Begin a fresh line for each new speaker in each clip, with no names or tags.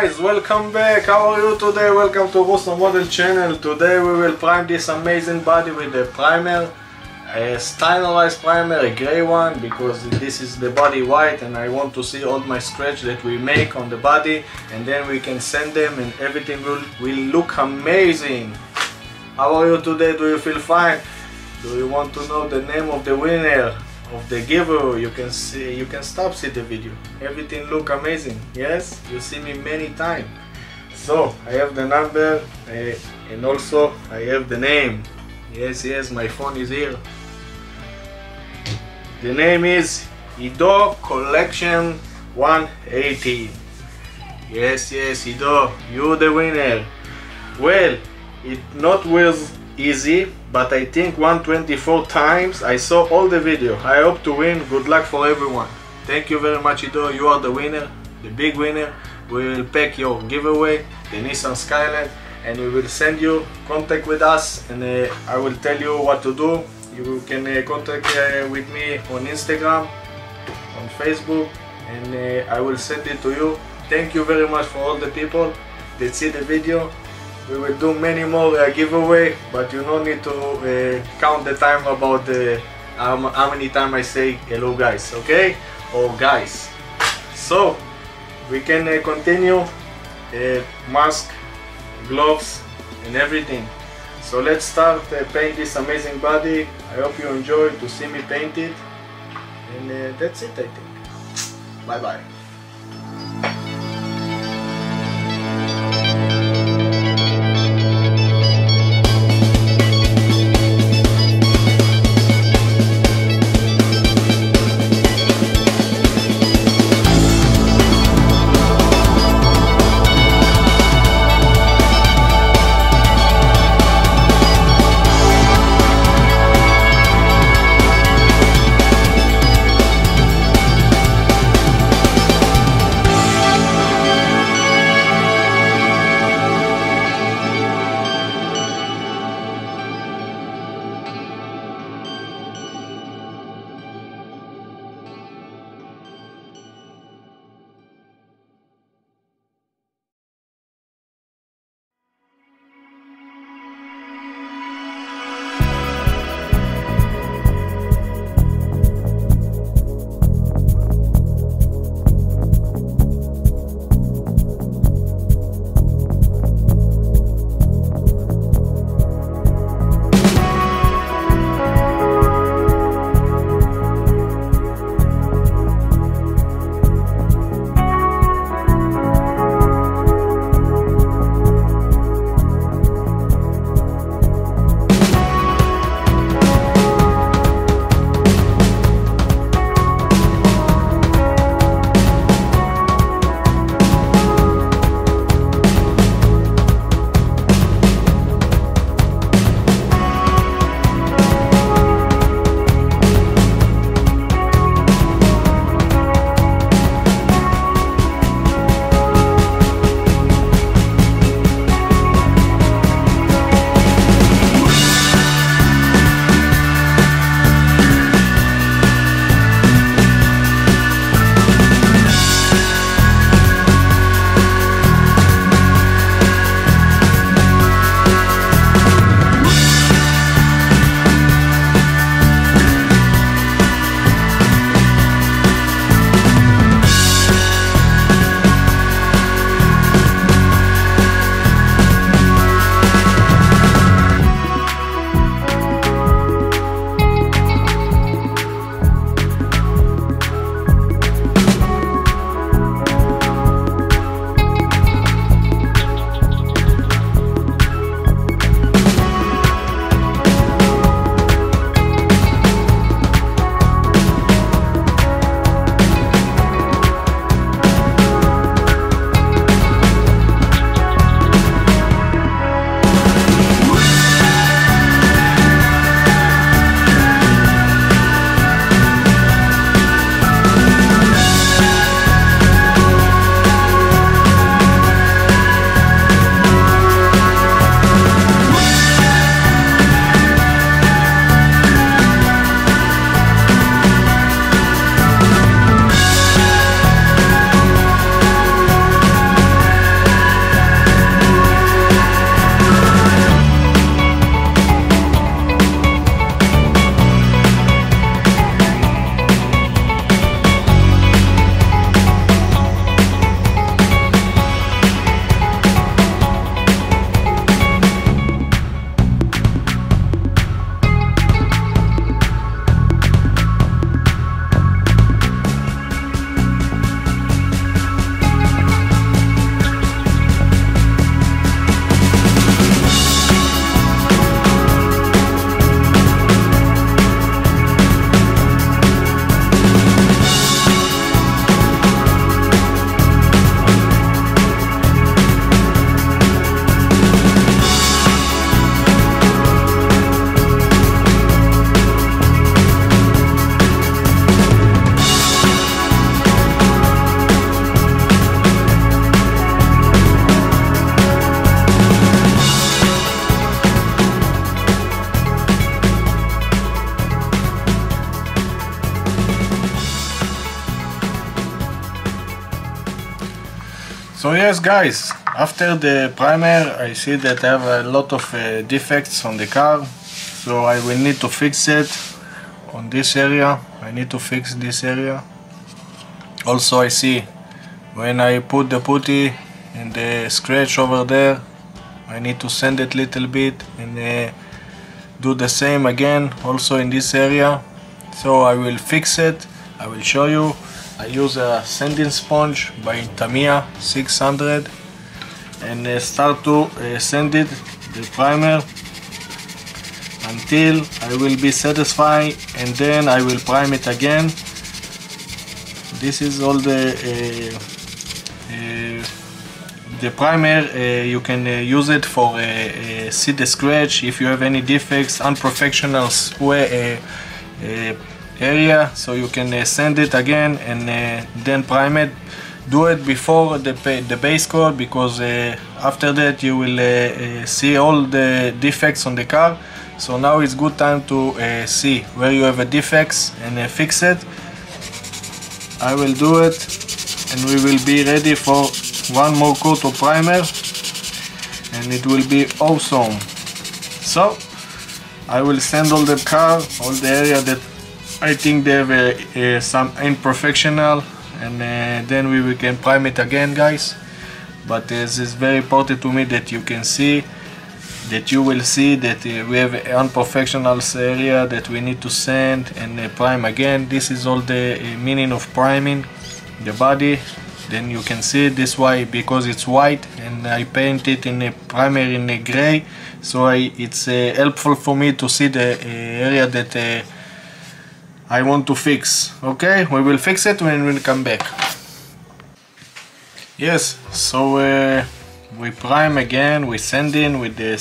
guys, welcome back. How are you today? Welcome to Russo Model channel. Today we will prime this amazing body with a primer, a stylized primer, a gray one, because this is the body white and I want to see all my scratch that we make on the body, and then we can send them and everything will look amazing. How are you today? Do you feel fine? Do you want to know the name of the winner, of the giver? You can see, you can stop see the video. Everything look amazing. Yes, you see me many times. So I have the number and also I have the name. Yes, my phone is here. The name is Ido Collection 180. Yes, Ido, you the winner. Well, it not was easy, but I think 124 times I saw all the video. I hope to win. Good luck for everyone. Thank you very much, Ido. You are the winner, the big winner. We will pack your giveaway, the Nissan Skyline, and we will send you contact with us, and I will tell you what to do. You can contact with me on Instagram, on Facebook, and I will send it to you. Thank you very much for all the people that see the video. We will do many more giveaway, but you don't need to count the time about how many times I say hello guys, okay? Or guys. So we can continue. Mask, gloves and everything. So let's start paint this amazing body. I hope you enjoy to see me paint it, and that's it, I think. Bye bye. So yes guys, after the primer I see that I have a lot of defects on the car, so I will need to fix it on this area. I need to fix this area. Also I see when I put the putty and the scratch over there, I need to sand it a little bit and do the same again also in this area. So I will fix it, I will show you. I use a sanding sponge by Tamiya 600 and start to sand it, the primer, until I will be satisfied, and then I will prime it again. This is all the primer. You can use it for see the scratch if you have any defects, unprofessional area, so you can sand it again and then prime it. Do it before the base coat, because after that you will see all the defects on the car. So now it's good time to see where you have a defects and fix it. I will do it and we will be ready for one more coat of primer and it will be awesome. So I will sand all the car, all the area that I think they have some imperfectional, and then we can prime it again guys. But this is very important to me that you can see, that you will see that we have an unprofessional area that we need to sand and prime again. This is all the meaning of priming the body. Then you can see it this way because it's white and I paint it in a primer in a gray, so it's helpful for me to see the area that I want to fix. Okay, we will fix it when we come back. Yes, so we prime again, we sand in with the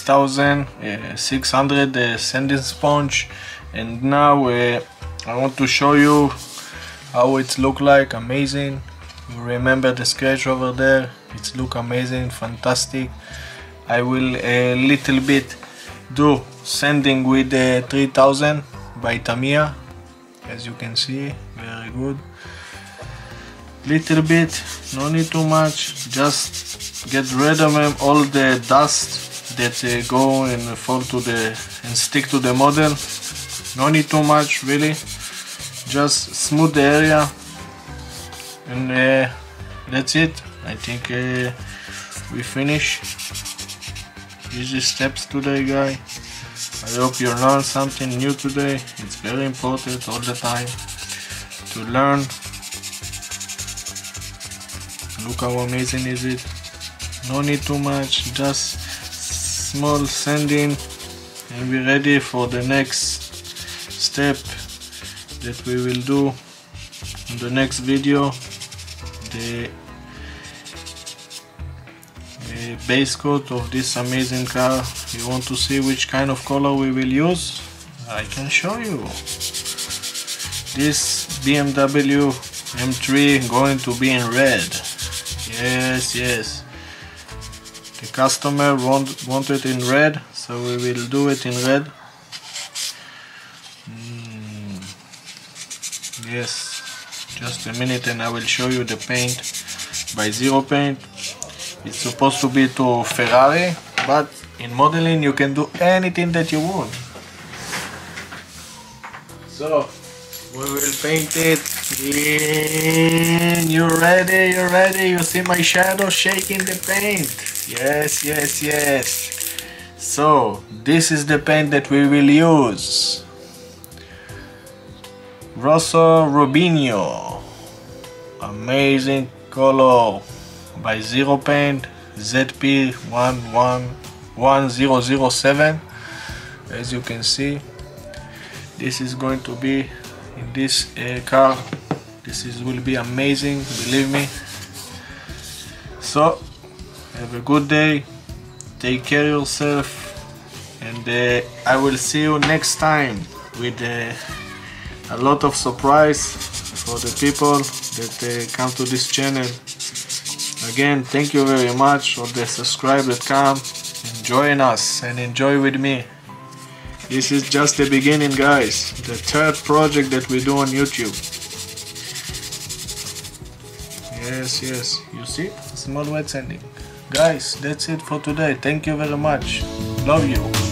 6600 sanding sponge, and now I want to show you how it look like. Amazing. You remember the scratch over there? It look amazing, fantastic. I will a little bit do sanding with the 3000 by Tamiya, as you can see, very good. Little bit, no need too much, just get rid of all the dust that go and fall to the and stick to the model. No need too much, really, just smooth the area and that's it. I think we finish. Easy steps today, guy. I hope you learned something new today. It's very important all the time to learn. Look how amazing is it. No need too much, just small sanding and be ready for the next step that we will do in the next video. The base coat of this amazing car. You want to see which kind of color we will use? I can show you. This BMW M3 going to be in red. Yes, yes. The customer want it in red, so we will do it in red. Yes, just a minute and I will show you the paint by Zero Paint. It's supposed to be to Ferrari, but in modeling you can do anything that you want. So we will paint it in. You ready? You ready? You see my shadow shaking the paint? Yes, yes, yes. So this is the paint that we will use. Rosso Rubinho, amazing color by Zero Paint, ZP111007. As you can see, this is going to be in this car. This will be amazing, believe me. So have a good day, take care of yourself, and I will see you next time with a lot of surprise for the people that come to this channel. Again, thank you very much for the subscribe that come and join us and enjoy with me. This is just the beginning, guys. The third project that we do on YouTube. Yes, yes. You see? Small wet sanding. Guys, that's it for today. Thank you very much. Love you.